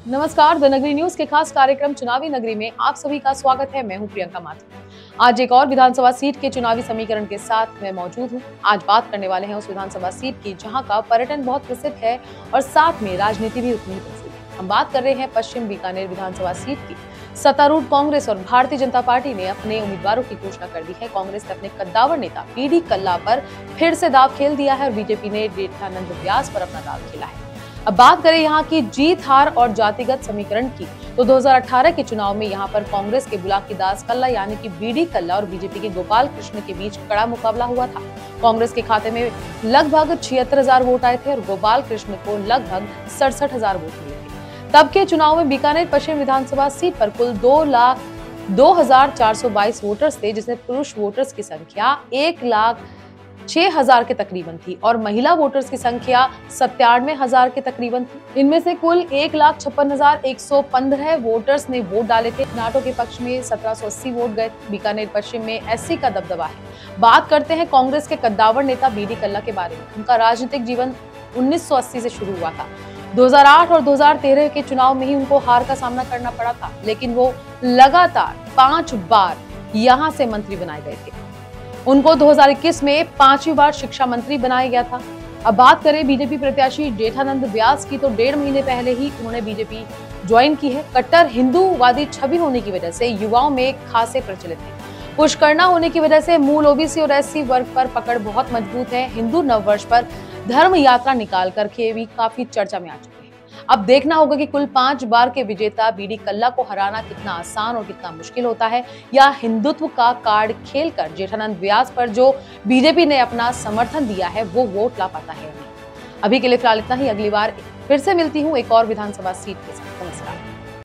नमस्कार, द नगरी न्यूज के खास कार्यक्रम चुनावी नगरी में आप सभी का स्वागत है। मैं हूं प्रियंका माथुर। आज एक और विधानसभा सीट के चुनावी समीकरण के साथ मैं मौजूद हूं। आज बात करने वाले हैं उस विधानसभा सीट की जहां का पर्यटन बहुत प्रसिद्ध है और साथ में राजनीति भी उतनी ही प्रसिद्ध है। हम बात कर रहे हैं पश्चिम बीकानेर विधानसभा सीट की। सत्तारूढ़ कांग्रेस और भारतीय जनता पार्टी ने अपने उम्मीदवारों की घोषणा कर दी है। कांग्रेस ने अपने कद्दावर नेता बीडी कल्ला पर फिर से दाव खेल दिया है और बीजेपी ने जेठानंद व्यास पर अपना दाव खेला है। अब बात करें यहाँ की जीत हार और जातिगत समीकरण की, तो 2018 के चुनाव में यहाँ पर कांग्रेस के बुलाकीदास कल्ला यानी कि बीडी कल्ला और बीजेपी के गोपाल कृष्ण के बीच कड़ा मुकाबला हुआ था। कांग्रेस के खाते में लगभग 76,000 वोट आए थे और गोपाल कृष्ण को लगभग 67,000 वोट मिले थे। तब के चुनाव में बीकानेर पश्चिम विधानसभा सीट पर कुल 2,02,422 वोटर्स थे, जिसमें पुरुष वोटर्स की संख्या 1,06,000 के तकरीबन थी और महिला वोटर्स की संख्या 97,000 के तकरीबन थी। इनमें से कुल 1,56,115 वोटर्स ने वोट डाले थे। नाटो के पक्ष में 1780 वोट गए। बीकानेर पश्चिम में एससी का दबदबा है। बात करते हैं कांग्रेस के कद्दावर नेता बीडी कल्ला के बारे में। उनका राजनीतिक जीवन 1980 से शुरू हुआ था। 2008 और 2013 के चुनाव में ही उनको हार का सामना करना पड़ा था, लेकिन वो लगातार 5 बार यहाँ से मंत्री बनाए गए थे। उनको 2021 में 5वीं बार शिक्षा मंत्री बनाया गया था। अब बात करें बीजेपी प्रत्याशी जेठानंद व्यास की, तो 1.5 महीने पहले ही उन्होंने बीजेपी ज्वाइन की है। कट्टर हिंदूवादी छवि होने की वजह से युवाओं में खासे प्रचलित है। पुष्करना होने की वजह से मूल ओबीसी और एससी वर्ग पर पकड़ बहुत मजबूत है। हिंदू नववर्ष पर धर्म यात्रा निकाल करके भी काफी चर्चा में आ चुके हैं। अब देखना होगा कि कुल 5 बार के विजेता बीडी कल्ला को हराना कितना आसान और कितना मुश्किल होता है, या हिंदुत्व का कार्ड खेलकर जेठानंद व्यास पर जो बीजेपी ने अपना समर्थन दिया है वो वोट ला पाता है। अभी के लिए फिलहाल इतना ही। अगली बार फिर से मिलती हूँ एक और विधानसभा सीट के साथ। नमस्कार।